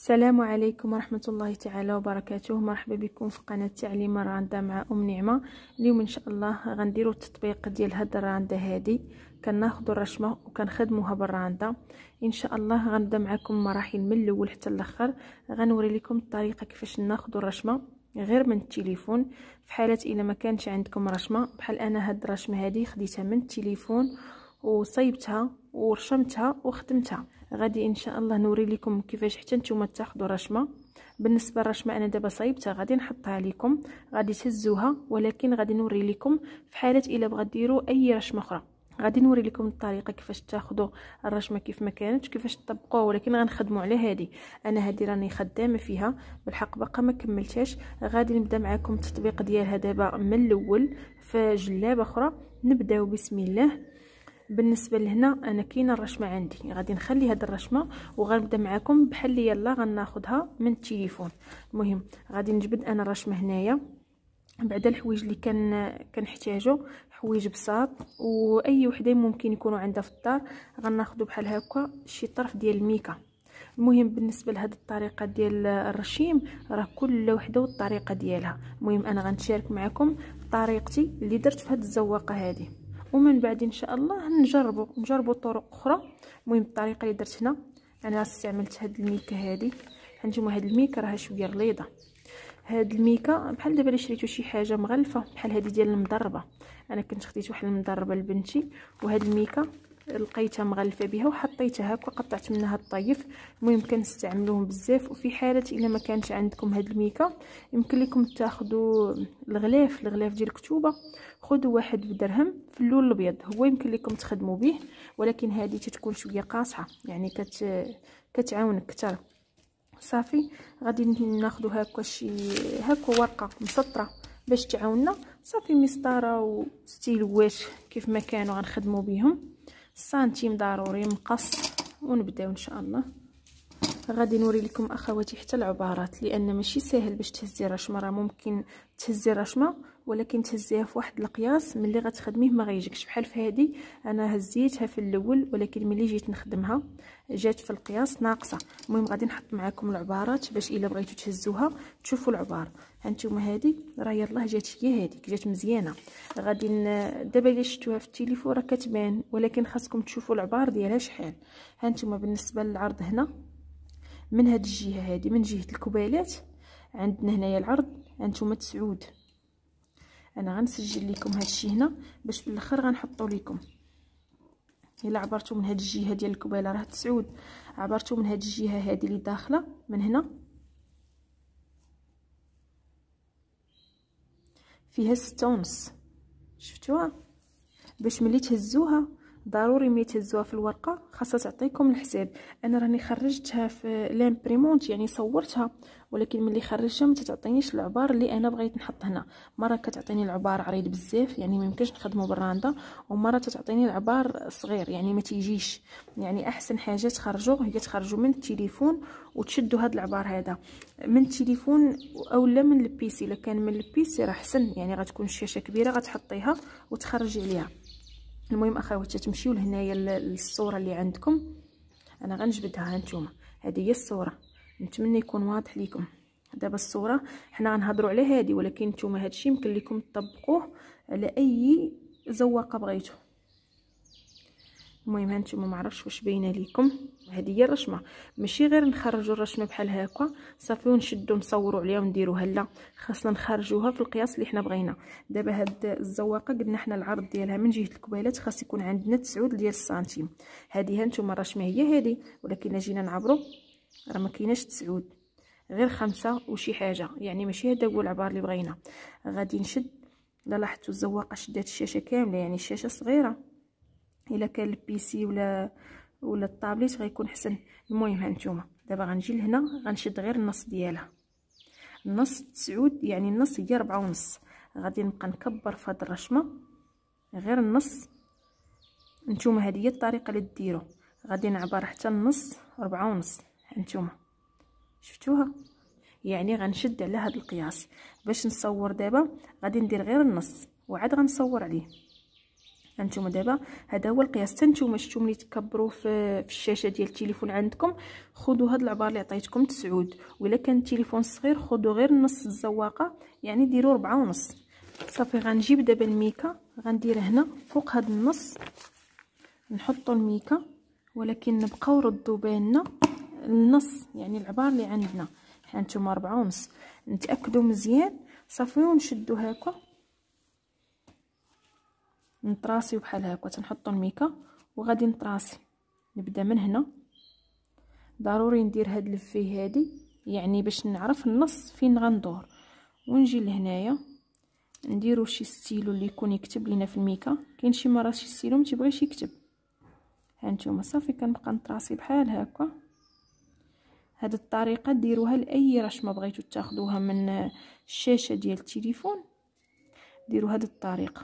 السلام عليكم ورحمة الله تعالى وبركاته. مرحبا بكم في قناة تعليم الراندا مع نعمة. اليوم ان شاء الله غنديروا التطبيق ديال هاد الراندا هادي، كناخذوا الرشمه وكنخدموها بالراندا. ان شاء الله غنبدا معكم مراحل من الاول حتى الاخر. غنوري لكم الطريقه كيفاش ناخذوا الرشمه غير من التليفون، في حاله الا ما كانش عندكم رشمه. بحال انا هاد الرشمه هادي خديتها من التليفون وصيبتها ورشمتها وخدمتها. غادي ان شاء الله نوري لكم كيفاش حتى نتوما تاخذوا رشمه. بالنسبه للرشمه انا دابا صايبتها، غادي نحطها لكم، غادي تهزوها، ولكن غادي نوري لكم في حاله الا بغات ديروا اي رشمه اخرى. غادي نوري لكم الطريقه كيفاش تاخذوا الرشمه كيف ما كانت وكيفاش تطبقوها، ولكن غنخدموا على هذه. انا هذه راني خدامه فيها بالحق، باقا ما كملتهاش. غادي نبدا معكم التطبيق ديالها دابا من الاول في جلابه اخرى. نبداو بسم الله. بالنسبه لهنا انا كاينه الرشمه عندي، غادي نخلي هاد الرشمه وغنبدا معكم بحال يلا غناخذها من التليفون. المهم غادي نجبد انا الرشمه هنايا. بعد الحوايج اللي كنحتاجو حوايج بساط واي وحده ممكن يكونوا عندها في الدار، غناخذوا بحال هكا شي طرف ديال الميكا. المهم بالنسبه لهاد الطريقه ديال الرشيم راه كل وحده والطريقه ديالها. المهم انا غنشارك معكم طريقتي اللي درت في هاد الزواقه هذه، ومن بعد ان شاء الله نجربوا طرق اخرى. المهم الطريقه اللي درت هنا انا استعملت هاد الميكا هذه. هانتوما هاد الميكا راها شويه غليظه. هاد الميكا بحال دابا الا شريتو شي حاجه مغلفه بحال هذه ديال المضربه، انا كنت خديت واحد المضربه لبنتي، وهاد الميكا لقيتها مغلفه بها وحطيتها هكا، قطعت منها الطيف. المهم كنستعملوهم بزاف. وفي حاله الا ما كانش عندكم هاد الميكا يمكن لكم تاخذوا الغلاف ديال الكتوبه. خذوا واحد بدرهم في اللون الابيض، هو يمكن لكم تخدموا به، ولكن هذه تتكون شويه قاصحه، يعني كتعاونك اكثر. صافي غادي ناخذوا هكا شي هكا ورقه مسطره باش تعاوننا. صافي مسطره وستيلوات كيف ما كانوا غنخدموا بهم. سنتيم ضروري، مقص، ونبداو ان شاء الله. غادي نوري لكم اخواتي حتى العبارات، لان ماشي ساهل باش تهزي الرشمه. راه ممكن تهزي الرشمه ولكن تهزيها في واحد القياس ملي غتخدميه ما غيجيكش. بحال في هذه انا هزيتها في الاول، ولكن ملي جيت نخدمها جات في القياس ناقصه. المهم غادي نحط معكم العبارات باش الا بغيتو تهزوها تشوفوا العبار. هانتوما هذه راه يلاه جات، هي هذيك جات مزيانه. غادي دابا الا شفتوها في التليفون راه كتبان، ولكن خاصكم تشوفوا العبار ديالها شحال. هانتوما بالنسبه للعرض هنا من هاد الجهه هذه، من جهه الكبالات عندنا هنايا العرض هانتوما 9. انا غنسجل لكم هاد الشيء هنا باش في الاخر غنحطوا لكم. الا عبرتوا من هاد الجهه ديال الكباله راه 9، عبرتوا من هاد الجهه هذه اللي داخله من هنا فيها 6.5. شفتوها؟ باش ملي تهزوها ضروري ملي تهزوها في الورقه خاصها تعطيكم الحساب. انا راني خرجتها في لامبريمونت يعني صورتها، ولكن ملي خرجتها ما تعطينيش العبار اللي انا بغيت نحط هنا. مره كتعطيني العبار عريض بزاف يعني ما يمكنش نخدمه بالراندا، ومره تعطيني العبار صغير يعني ما تيجيش. يعني احسن حاجه تخرجوا هي تخرجوا من التليفون وتشدوا هذا العبار هذا من التليفون اولا من البيسي. الا كان من البيسي راه احسن، يعني غتكون الشاشه كبيره غتحطيها وتخرجي عليها. المهم اخواتي تمشيو لهنايا للصوره اللي عندكم، انا غنجبدها. هانتوما هذه هي الصوره، نتمنى يكون واضح لكم. دابا الصوره حنا غنهضروا على هذه، ولكن نتوما هادشي يمكن لكم تطبقوه على اي زواقه بغيتو. المهم هانتوما ما عرفتش واش باينه لكم، هذه هي الرشمه. ماشي غير نخرجوا الرشمه بحال هكا صافي ونشدوا نصوروا عليها ونديروها، لا، خاصنا نخرجوها في القياس اللي حنا بغينا. دابا هاد الزواقه قلنا حنا العرض ديالها من جهه الكبالات خاص يكون عندنا 9 ديال السنتيم. هذه هانتوما الرشمه هي هذه، ولكن جينا نعبروا راه ما كايناش 9، غير 5 وشي حاجه، يعني ماشي هذا هو العبار اللي بغينا. غادي نشد. لا لاحظتوا الزواقه شدات الشاشه كامله، يعني الشاشه صغيره. الا كان البيسي ولا الطابليت غيكون حسن. المهم هانتوما دابا غنجي لهنا غنشد غير النص ديالها، النص 9 يعني النص هي 4.5. غادي نبقى نكبر في هاد الرشمه غير النص. نتوما هذه هي الطريقه اللي ديروا. غادي نعبر حتى النص 4.5. هانتوما شفتوها؟ يعني غنشد على هذا القياس باش نصور. دابا غادي ندير غير النص وعاد غنصور عليه. هانتوما دابا هذا هو القياس. حتى نتوما شفتو ملي تكبروا في الشاشه ديال التليفون عندكم، خذوا هاد العبار اللي عطيتكم تسعود، وإلا كان التليفون صغير خذوا غير نص الزواقه، يعني ديروا 4.5. صافي غنجيب دابا الميكا، غندير هنا فوق هاد النص نحطوا الميكا، ولكن نبقاو ردوا بالنا النص، يعني العبار اللي عندنا هانتوما 4.5. نتاكدوا مزيان صافي ونشدوا هكا، نطراسيو بحال هكا، تنحطوا الميكا وغادي نطراسي. نبدا من هنا، ضروري ندير هاد لفي هادي يعني باش نعرف النص فين غندور، ونجي لهنايا نديرو شي ستيلو اللي يكون يكتب لينا في الميكا. كاين شي مرات شي ستيلو ما تيبغيش يكتب. هانتوما صافي كنبقى نطراسي بحال هكا. هاد الطريقه ديروها لاي رسمه بغيتو تاخذوها من الشاشه ديال التليفون، ديروا هاد الطريقه.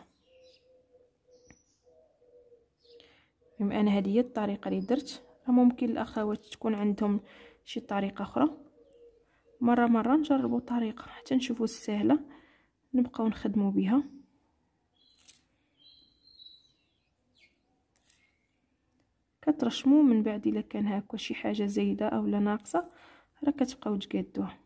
بما ان هذه هي الطريقه اللي درت، ممكن الاخوات تكون عندهم شي طريقه اخرى. مره نجربوا طريقه حتى نشوفوا السهله نبقاو نخدموا بها. كترشموا من بعد الا كان هكا شي حاجه زايده او لا ناقصه راه كتبقاو تقادوها.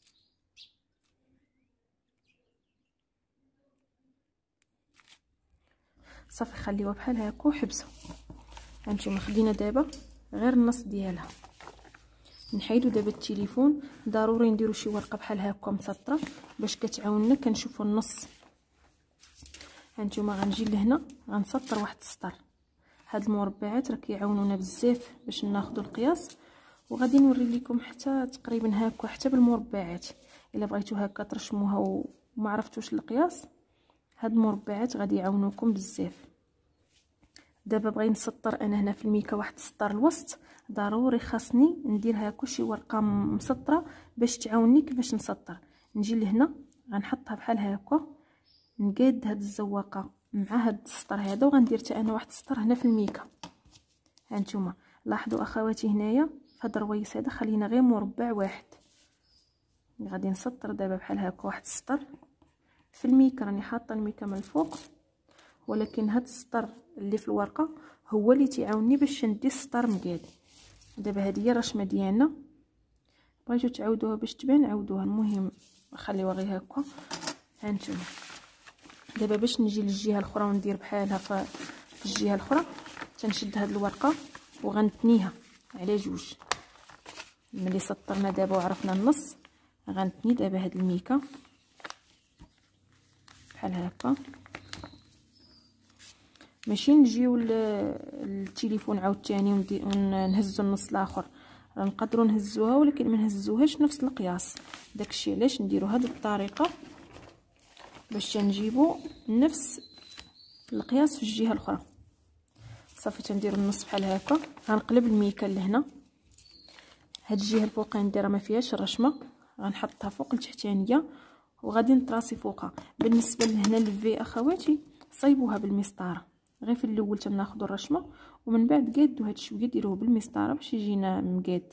صافي خليوها بحال هكا وحبسوا. هانتوما خدينا دابا غير النص ديالها. نحيدو دابا التليفون، ضروري نديرو شي ورقه بحال هكا مسطره باش كتعاوننا كنشوفوا النص. هانتوما غنجي لهنا غنسطر واحد السطر. هاد المربعات راه كيعاونونا بزاف باش ناخذوا القياس، وغادي نوري لكم حتى تقريبا هكا حتى بالمربعات. الا بغيتو هكا ترشموها وما عرفتوش القياس، هاد المربعات غادي يعاونوكم بزاف. دابا بغي نسطر انا هنا في الميكا واحد السطر الوسط، ضروري خاصني ندير هكا شي ورقه مسطره باش تعاونني كيفاش نسطر. نجي لهنا غنحطها بحال هكا، نقاد هاد الزواقه مع هاد السطر هذا، وغندير حتى انا واحد السطر هنا في الميكا. هانتوما لاحظوا اخواتي هنايا في هاد الرويس هذا خلينا غير مربع واحد. غادي نسطر دابا بحال هكا واحد السطر في الميكا. راني حاطه الميكا من الفوق، ولكن هاد السطر اللي في الورقه هو اللي تيعاونني باش ندي السطر مقاد. دابا هذه هي الرشمه ديالنا. بغيتو تعاودوها باش تبان عاودوها، المهم خليوها غير هكا. هانتوما دابا باش نجي للجهه الاخرى وندير بحالها في الجهه الاخرى، تنشد هاد الورقه وغنتنيها على جوج. ملي سطرنا دابا وعرفنا النص، غنتني دابا هاد الميكا بحال هكا. ماشي نجيو للتليفون عاوتاني ونهزو النص الاخر، راه نقدروا نهزوها ولكن ما نهزوهاش نفس القياس. داكشي علاش نديروا هذه الطريقه باش نجيبوا نفس القياس في الجهه الاخرى. صافي تنديروا النص بحال هكا. غنقلب الميكا لهنا، هاد الجهه الفوقانيه نديرها ما فيهاش الرشمه، غنحطها فوق التحتانيه وغادي نطراسي فوقها. بالنسبه لهنا الفي اخواتي صايبوها بالمسطره، غير في الاول تناخذوا الرشمه ومن بعد قادوا هاد شويه ديروه بالمسطره باش يجينا مقاد.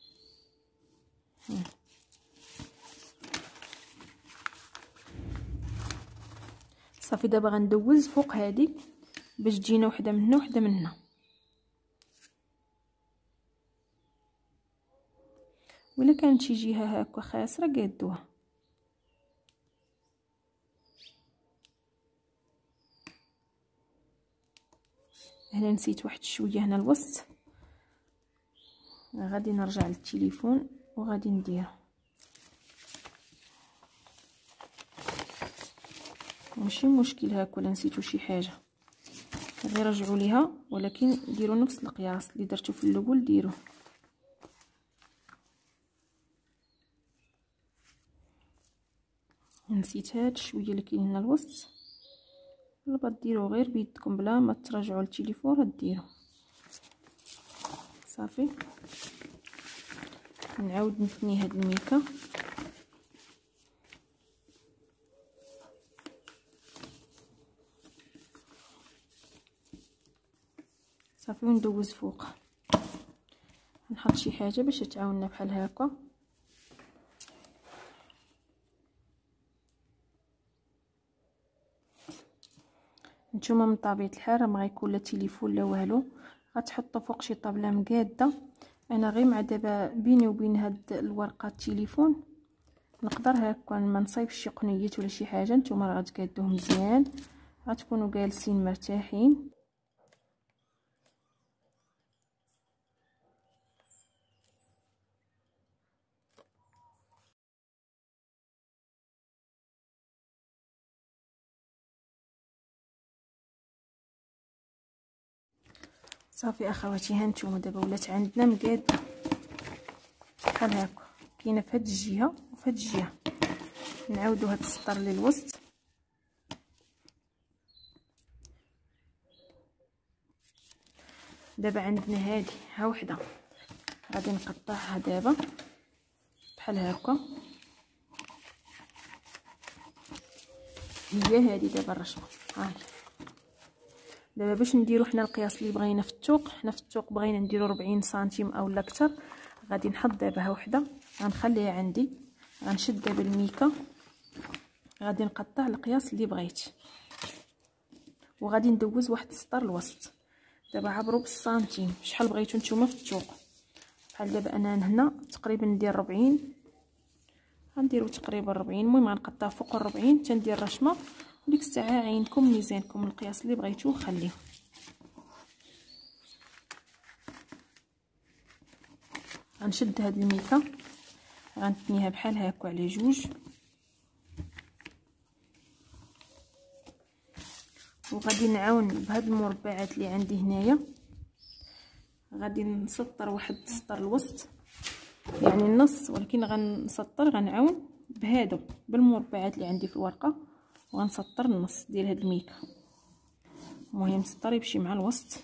صافي دابا غندوز فوق هادي باش تجينا وحده من هنا وحده من هنا. ولا كانت شي جهه هكا خاسره قادوها. هنا نسيت واحد شويه هنا الوسط، غادي نرجع للتليفون وغادي نديره. ماشي مشكل هاك ولا نسيتو شي حاجه، غير رجعوا ليها، ولكن ديروا نفس القياس اللي درتو في الاول ديروه. نسيت هاد شويه اللي كاين هنا الوسط، طلبت ديروا غير بيدكم بلا ما ترجعوا للتليفون ديروا. صافي نعاود نثني هاد الميكا. صافي وندوز فوق، نحط شي حاجه باش تعاوننا بحال هكا. نتوما من طبيعه الحال ما غيكون لا تليفون لا والو، غتحطوا فوق شي طابله مقاده. انا غير مع دابا بيني وبين هاد الورقه التليفون نقدر هكا ما نصايبش شي قنيت ولا شي حاجه. نتوما راه غتقادوه مزيان، غتكونوا جالسين مرتاحين. صافي اخواتي، ها نتوما دابا ولات عندنا مقاده بحال هكا، كاينه في هاد الجهه وفي هاد الجهه. نعاودوا هاد السطر للوسط. دابا عندنا هادي ها وحده، غادي نقطعها دابا بحال هكا. هي هادي دابا الرشمه. ها هي دابا باش نديرو حنا القياس اللي بغينا في الثوق. حنا في الثوق بغينا نديرو 40 سنتيم اولا اكثر. غادي نحط دابا ها وحده، غنخليها عندي. غنشد دابا الميكا، غادي نقطع القياس اللي بغيت، وغادي ندوز واحد السطر الوسط. دابا عبروا بالسنتيم شحال بغيتو نتوما في الثوق. بحال دابا انا هنا تقريبا ندير 40، غنديرو تقريبا 40. المهم غنقطع فوق 40 تندير رشمه. وديك الساعه عينكم ميزانكم القياس اللي بغيتو خليه. غنشد هاد الميكا، غنتنيها بحال هكا على جوج، وغادي نعاون بهاد المربعات اللي عندي هنايا. غادي نسطر واحد السطر الوسط يعني النص، ولكن غنسطر غنعاون بهادو بالمربعات اللي عندي في الورقه، وغنسطر النص ديال هاد الميكا. المهم السطر يمشي مع الوسط.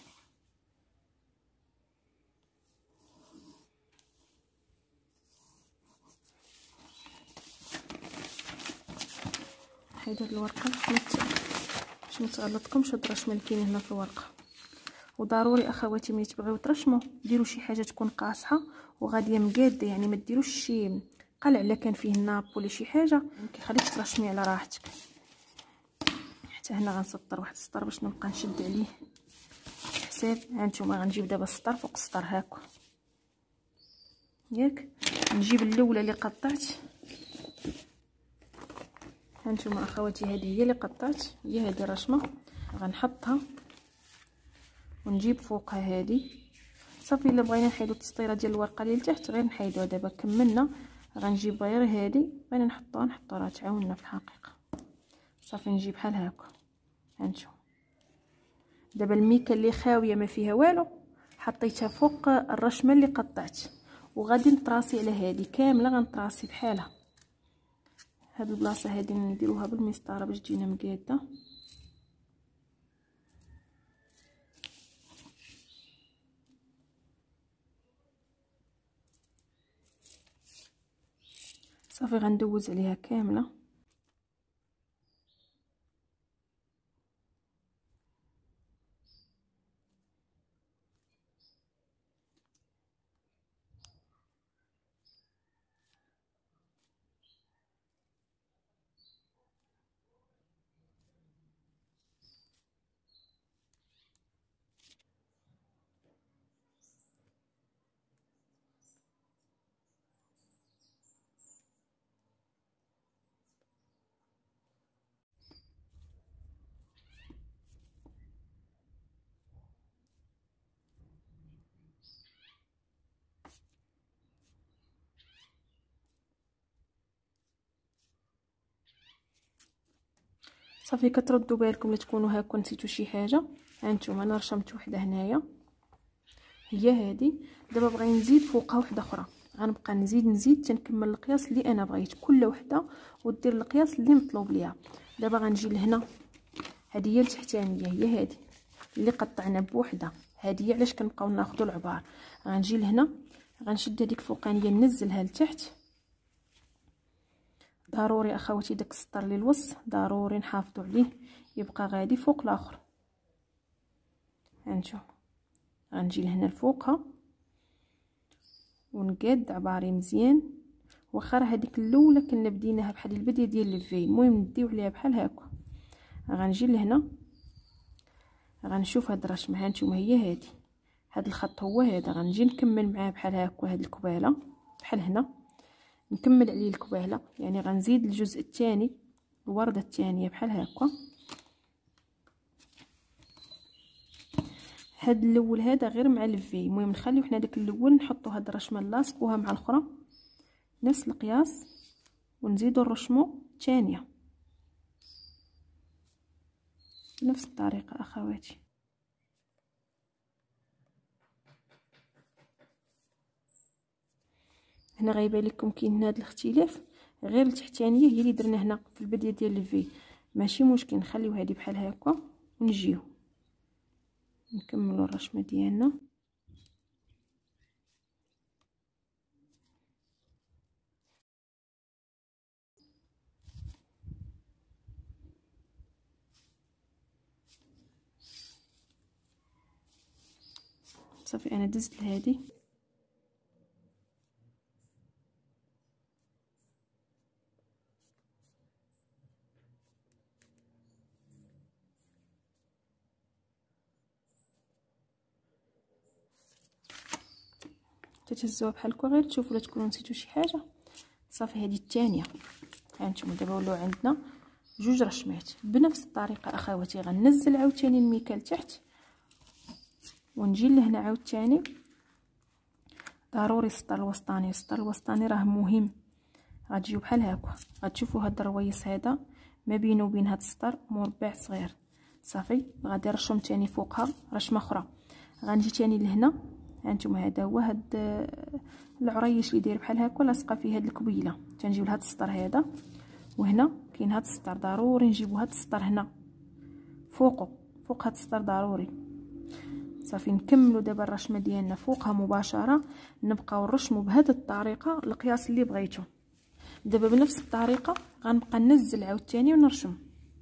حيد هاد الورقه باش ما تغلطكمش هاد الرشمه اللي كاينين هنا في الورقه. وضروري اخواتي ملي تبغيو ترشموا ديروا شي حاجه تكون قاصحه وغاديه مقاده، يعني ما ديروش شي قلع لا كان فيه الناب ولا شي حاجه ما كيخليكش ترشمي على راحتك. حتى هنا غنسطر واحد السطر باش نبقى نشد عليه حساب. هانتوما غنجيب دابا السطر فوق السطر هاكا ياك. نجيب الاولى اللي قطعت. هانتوما اخواتي هذه هي اللي قطعت، هي هذه الرشمه. غنحطها ونجيب فوقها هذه. صافي الا بغينا نحيدو التسطيره ديال الورقه اللي لتحت غير نحيدوها. دابا كملنا، غنجيب غير هذه بغينا نحطوها راه تعاوننا في الحقيقه. صافي نجيب بحال هكا. هانتوما دابا الميكا اللي خاويه ما فيها والو حطيتها فوق الرشمه اللي قطعت، وغادي نطراسي على هذه كامله. غنطراسي بحالها. هاد البلاصه هادي نديروها بالمسطره باش تجينا مقاده. صافي غندوز عليها كامله. صافي كتردوا بالكم لا تكونوا هاكا نسيتوا شي حاجه. هانتوما انا رشمت وحده هنايا هي هذه. دابا بغي نزيد فوقها وحده اخرى، غنبقى نزيد تنكمل القياس اللي انا بغيت. كل وحده ودير القياس اللي مطلوب ليها. دابا غنجي لهنا، هذه هي التحتانيه، هي هذه اللي قطعنا بوحده. هذه علاش كنبقاو ناخذوا العبار. غنجي لهنا، غنشد هذيك فوقانيه ننزلها لتحت. ضروري اخواتي داك السطر اللي الوسط ضروري نحافظوا عليه يبقى غادي فوق الاخر. هانتوما غنجي لهنا لفوقها ونقاد عباري مزيان. واخا راه هذيك الاولى كنا بديناها بحال البدايه ديال الفي، المهم نديو عليها بحال هكا. غنجي لهنا غنشوف هاد الرشمه. ها نتوما هي هادي، هاد الخط هو هذا. غنجي نكمل معاه بحال هكا هاد الكباله بحال هنا، نكمل عليه الكباله، يعني غنزيد الجزء الثاني، الورده الثانيه بحال هكا. هاد الاول هذا غير مع الفي، المهم نخليو حنا داك الاول نحطو هاد الرشمه نلاصقوها مع الاخرى نفس القياس، ونزيدو نرشمو الثانيه بنفس الطريقه اخواتي. هنا غايبان لكم كاين هذا الاختلاف، غير التحتانيه هي اللي درنا هنا في البدايه ديال الفي، ماشي مشكل نخليو هذه بحال هكا ونجيو نكملوا الرشمه ديالنا. صافي انا دزت لهذه، تتهزوها بحال هكا غير تشوفوا لا تكونوا نسيتوا شي حاجه. صافي هذه الثانيه. ها نتوما دابا ولاو عندنا جوج رشمات بنفس الطريقه اخواتي. غننزل عاوتاني الميكا لتحت ونجي لهنا عاوتاني. ضروري السطر الوسطاني، السطر الوسطاني راه مهم. غتجيو بحال هكا، غتشوفوا هاد الرويص هذا ما بينه وبين هاد السطر مربع صغير. صافي غادي نرشم تاني فوقها رشمه اخرى. غنجي تاني لهنا، هانتوما هذا هو هاد العريش اللي داير بحال هكا لاصقه فيه هاد الكبيله. تنجيو لهاد السطر هذا، وهنا كاين هاد السطر ضروري نجيبو هاد السطر هنا فوقه، فوق هاد السطر ضروري. صافي نكملوا دابا الرشمه ديالنا فوقها مباشره، نبقاو نرشموا بهذه الطريقه القياس اللي بغيتو. دابا بنفس الطريقه غنبقى ننزل عاوتاني ونرشم.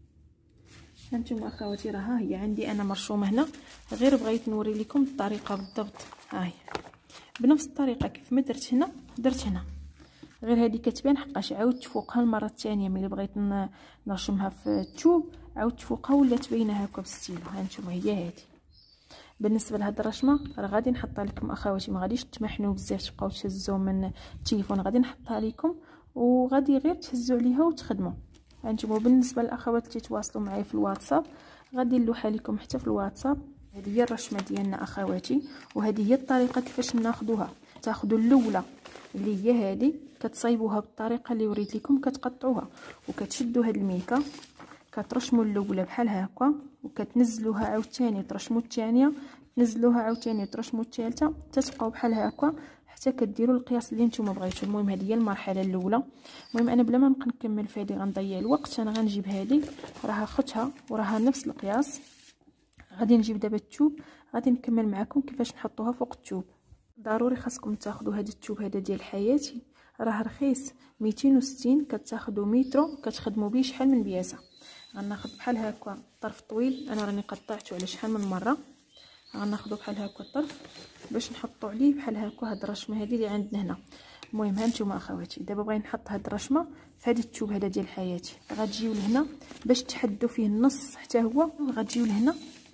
هانتوما اخواتي راه هي عندي انا مرشومه هنا، غير بغيت نوري لكم الطريقه بالضبط. ها هي بنفس الطريقه كيف ما درت هنا درت هنا، غير هذه كتبان حقاش عاودت فوقها المره الثانيه ملي بغيت نرشمها في الثوب، عاودت فوقها ولات باينه هكا بالستيلو. هانتوما هي هذه. بالنسبه لهاد الرشمه راه غادي نحطها لكم اخواتي، ما غاديش تمحنوا بزاف تبقاو تهزوا من التليفون، غادي نحطها لكم وغادي غير تهزوا عليها وتخدموا. هانتوما بالنسبه للاخوات اللي تواصلوا معايا في الواتساب غادي نلوحها لكم حتى في الواتساب. هذه هي الرشمه ديالنا اخواتي، وهذه هي الطريقه كيفاش ناخذوها. تاخذوا الاولى اللي هي هذه، كتصايبوها بالطريقه اللي وريت لكم، كتقطعوها وكتشدوا هاد الميكا، كترشموا الاولى بحال هكا وكتنزلوها عاوتاني ترشموا الثانيه، تنزلوها عاوتاني ترشموا الثالثه، تتبقاو بحال هكا حتى كديروا القياس اللي نتوما بغيتو. المهم هذه هي المرحله الاولى. المهم انا بلا ما نبقى نكمل في هذه غنضيع الوقت، انا غنجيب هذه راها اختها وراها نفس القياس. غادي نجيب دابا الثوب، غادي نكمل معكم كيفاش نحطوها فوق الثوب. ضروري خاصكم تاخذوا هذا الثوب هذا ديال حياتي، راه رخيص 260، كتاخذوا مترو كتخدموا به شحال من بياسه. غناخذ بحال هكا الطرف طويل، انا راني قطعته على شحال من مره. غناخذوا بحال هكا الطرف باش نحطوا عليه بحال هكا هاد الرشمه هذه اللي عندنا هنا. المهم هانتوما اخواتي دابا بغيت نحط هاد الرشمه في هذا الثوب هذا ديال حياتي. غتجيو لهنا باش تحدوا فيه النص حتى هو، غتجيو لهنا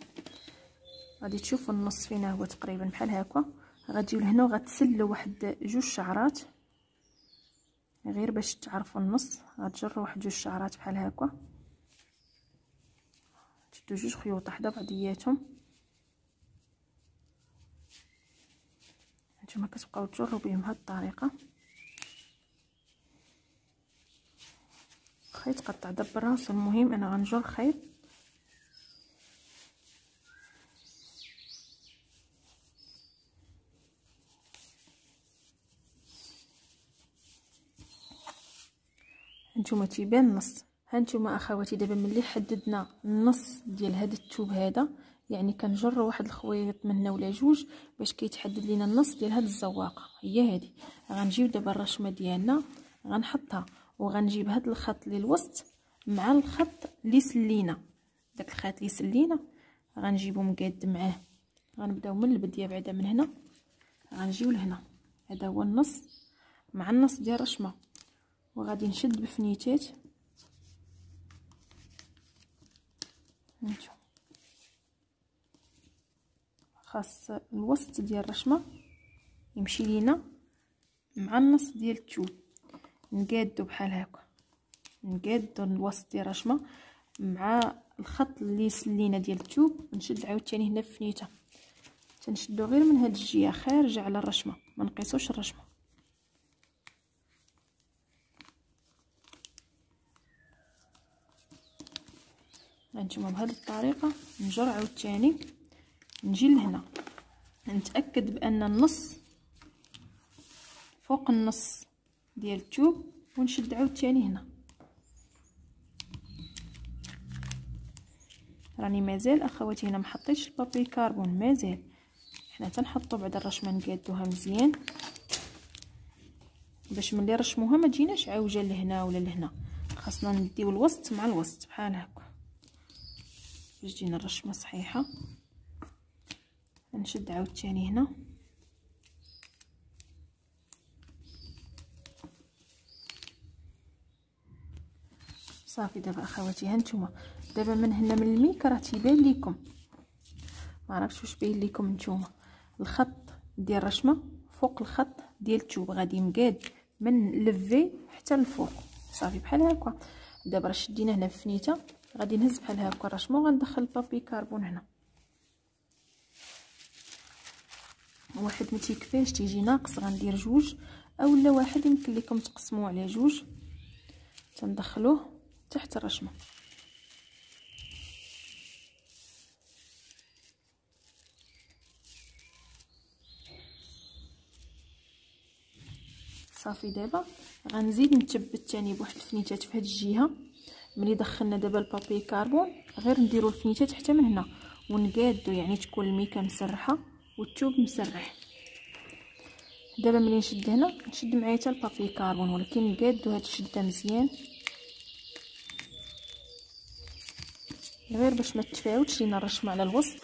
غادي تشوفوا النص فينا هو تقريبا بحال هكا. غتجيو لهنا وغتسلوا واحد جوج شعرات غير باش تعرفوا النص. غتجروا واحد جوج شعرات بحال هكا، تشدوا جوج خيوط حدا بعضياتهم. نتوما كتبقاو تجروا بهم بهذه الطريقه. خيط قطع دبر راسو، المهم انا غنجر خيط هانتوما تيبان النص. هانتوما اخواتي دابا ملي حددنا النص ديال هذا الثوب هذا، يعني كنجروا واحد الخويط من هنا ولا جوج باش كيتحدد لينا النص ديال هاد الزواقه هي هذه. غنجيو دابا الرشمه ديالنا غنحطها وغنجيب هاد الخط للوسط مع الخط اللي سلينا، داك الخيط اللي سلينا غنجيبو مقاد معاه. غنبداو من البدايه بعدا من هنا غنجيو لهنا، هذا هو النص مع النص ديال الرشمه، وغادي نشد بفنيتات. خاص الوسط ديال الرشمه يمشي لينا مع النص ديال الثوب، نقادو بحال هكا، نقادو الوسط ديال الرشمه مع الخط اللي سلينا ديال الثوب، ونشد عاوتاني هنا في فنيته، تنشدو غير من هاد الجهه خارجه على الرشمه، ما نقيسوش الرشمه. هانتوما بهذه الطريقه نجر عاوتاني، نجي لهنا نتاكد بان النص فوق النص ديال الثوب، ونشد عاوتاني هنا. راني مازال اخواتي هنا محطيتش البابي كاربون، مازال حنا تنحطو بعد الرشمه نقادوها مزيان باش ملي رشموها ما تجيناش عوجه لهنا ولا لهنا، خاصنا نديو الوسط مع الوسط بحال هكا باش تجينا الرشمه صحيحه. نشد عاوتاني هنا، صافي. دابا اخواتي هانتوما دابا من هنا من الميك راه تيبان لكم، ما عرفتش واش باين لكم نتوما، الخط ديال الرشمه فوق الخط ديال الثوب غادي مقاد من لفي حتى الفوق، صافي بحال هكا. دابا راه شدينا هنا في فنيته، غادي نهز بحال هكا الرشمه وغندخل البابي كاربون هنا. واحد ما تيكفيش تيجي ناقص، غندير جوج اولا واحد، يمكن لكم تقسموه على جوج، تندخلوه تحت الرشمه. صافي. دابا غنزيد نثبت ثاني بواحد الفنيتات في هاد الجهه. ملي دخلنا دابا البابي كاربون غير نديرو الفنيتات حتى من هنا ونقادو، يعني تكون الميكا مسرحه والثوب مسرح. دابا ملي نشد هنا نشد معايا حتى البابي كاربون، ولكن نقادو هاد الشده مزيان غير باش ما تفاوتش لينا الرشمه على الوسط.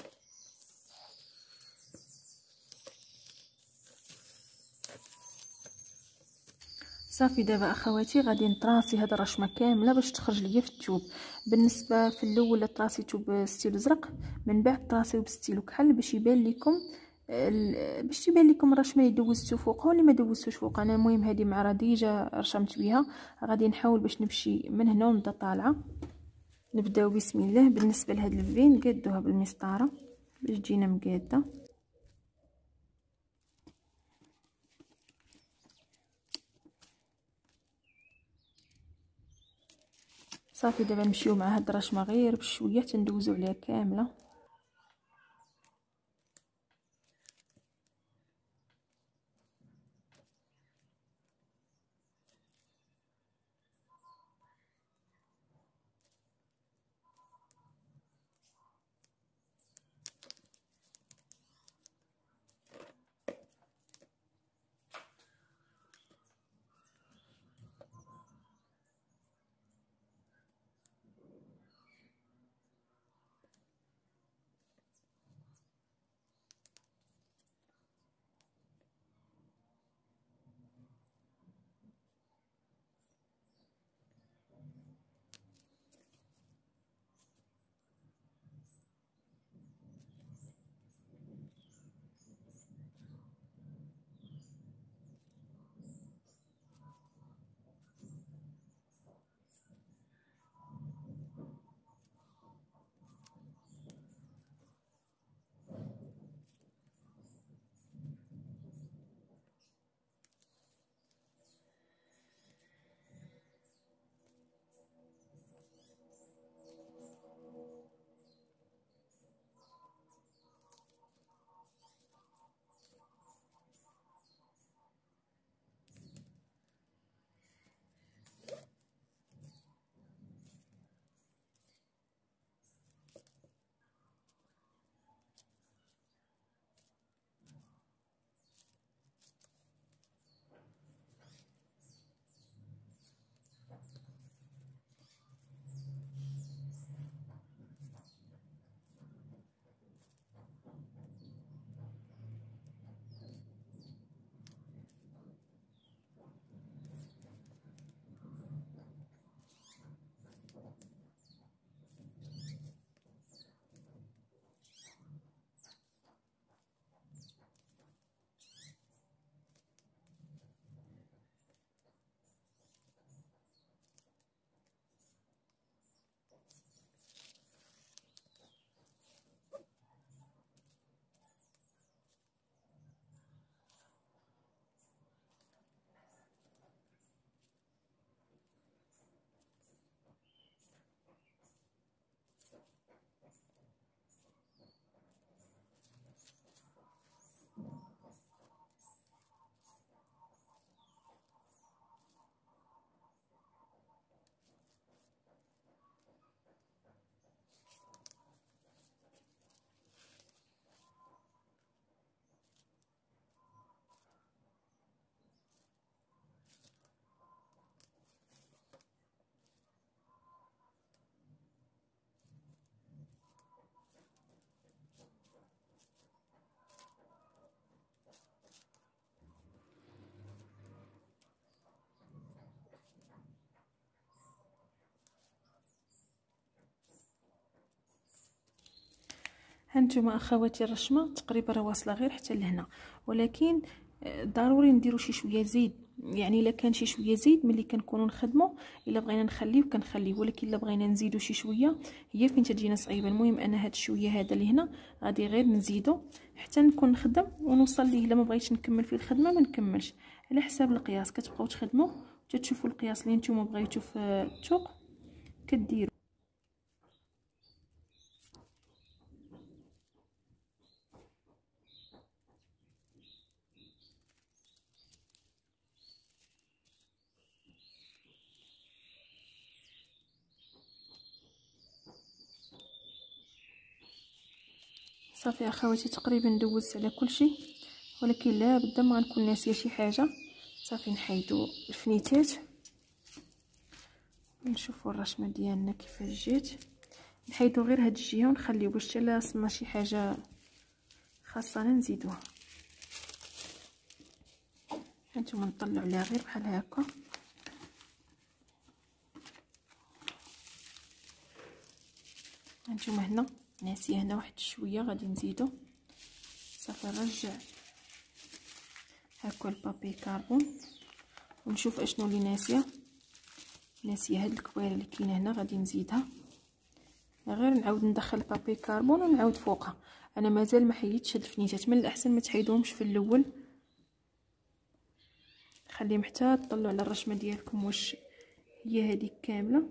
صافي. دابا اخواتي غادي نطراسي هاد الرشمه كامله باش تخرج ليا في الثوب. بالنسبه في الاول طراسيتو بستيلو زرق، من بعد طراسيو بستيلو كحل باش يبان لكم الرشمه اللي دوزتو فوقها واللي ما دوزتوش فوق. انا المهم هذه مع راديجه رشمت بها، غادي نحاول باش نمشي من هنا ونبدا طالعه. نبداو بسم الله. بالنسبه لهاد الفين نقادوها بالمسطره باش تجينا مقاده. صافي. دابا نمشيو مع هاد الرشمه غير بشويه تندوزو عليها كامله. هانتوما اخواتي الرشمه تقريبا راه واصله غير حتى لهنا، ولكن ضروري نديرو شي شويه زيت. يعني الا كان شي شويه زيت ملي كنكونوا نخدموا، الا بغينا نخليو كنخليو، ولكن الا بغينا نزيدو شي شويه هي فين تجينا صعيبه. المهم انا هاد الشويه هذا اللي هنا غادي غير نزيدو حتى نكون نخدم ونوصل ليه. الا ما بغيتش نكمل في الخدمه ما نكملش، على حساب القياس كتبقاو تخدموا تشوفوا القياس اللي نتوما بغيتو في الثوق كديروا. صافي اخواتي تقريبا دوزت على كل شيء، ولكن لا بد ما غنكون ناسيه شي حاجه. صافي نحيدو الفنيتات ونشوفوا الرشمه ديالنا كيفاش جات. نحيدو غير هاد الجهه ونخليو باش حتى لا صلنا شي حاجه خاصنا نزيدوها. هانتوما نطلعوا عليها غير بحال هكا. هانتوما هنا ناسيه هنا واحد شويه غادي نزيدو. صافي نرجع هاكا البابي كاربون ونشوف اشنو اللي ناسيه هاد الكويره اللي كاينه هنا غادي نزيدها. غير نعاود ندخل البابي كاربون ونعاود فوقها. انا مازال ما حيدتش هاد الفنيتات، من الاحسن ما تحيدوهمش في الاول، خليهم حتى تطلعوا على الرشمه ديالكم واش هي هذيك كامله.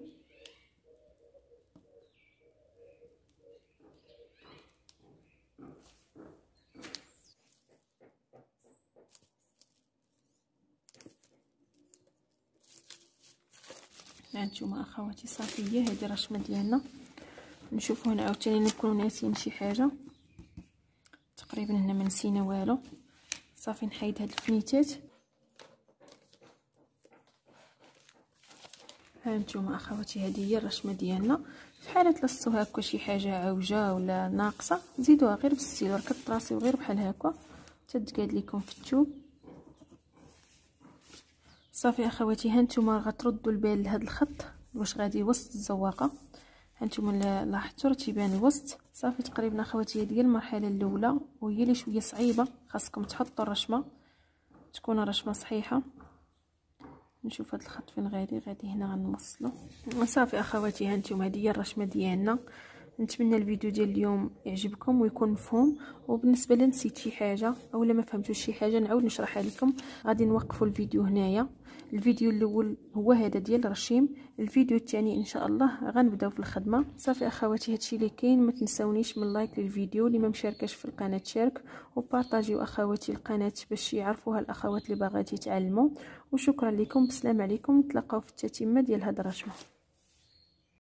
هانتوما اخواتي صافي هي هذه الرشمه ديالنا. نشوفوا هنا عاوتاني نكونوا ناسيين شي حاجه، تقريبا هنا ما نسينا والو. صافي نحيد هاد الفنيتات. هانتوما اخواتي هذه هي الرشمه ديالنا. في حاله لصتو هكا شي حاجه عوجه ولا ناقصه زيدوها غير بالسيلور، كطراسيو غير بحال هكا تتقاد لكم في الثوب. صافي اخواتي هانتوما غتردوا البال لهذا الخط واش غادي وسط الزواقه. هانتوما لاحظتوا راه تيبان الوسط. صافي تقريبا اخواتي هذه هي المرحله الاولى، وهي اللي شويه صعيبه، خاصكم تحطوا الرشمه تكون الرشمه صحيحه. نشوف هذا الخط فين غادي هنا غنوصلو. صافي اخواتي هانتوما هذه هي الرشمه ديالنا. نتمنى الفيديو ديال اليوم يعجبكم ويكون مفهوم، وبالنسبه لا نسيت شي حاجه اولا ما فهمتوش شي حاجه نعاود نشرحها لكم. غادي نوقفوا الفيديو هنايا. الفيديو الاول هو هذا ديال الرشيم، الفيديو الثاني ان شاء الله غنبداو في الخدمه. صافي اخواتي هادشي اللي كاين. ما تنساونيش من لايك للفيديو، اللي ما مشاركاش في القناه تشارك، وبارطاجيو اخواتي القناه باش يعرفوها الاخوات اللي باغات يتعلموا. وشكرا لكم، بسلام عليكم، نتلاقاو في التتمه ديال هاد الرشمه.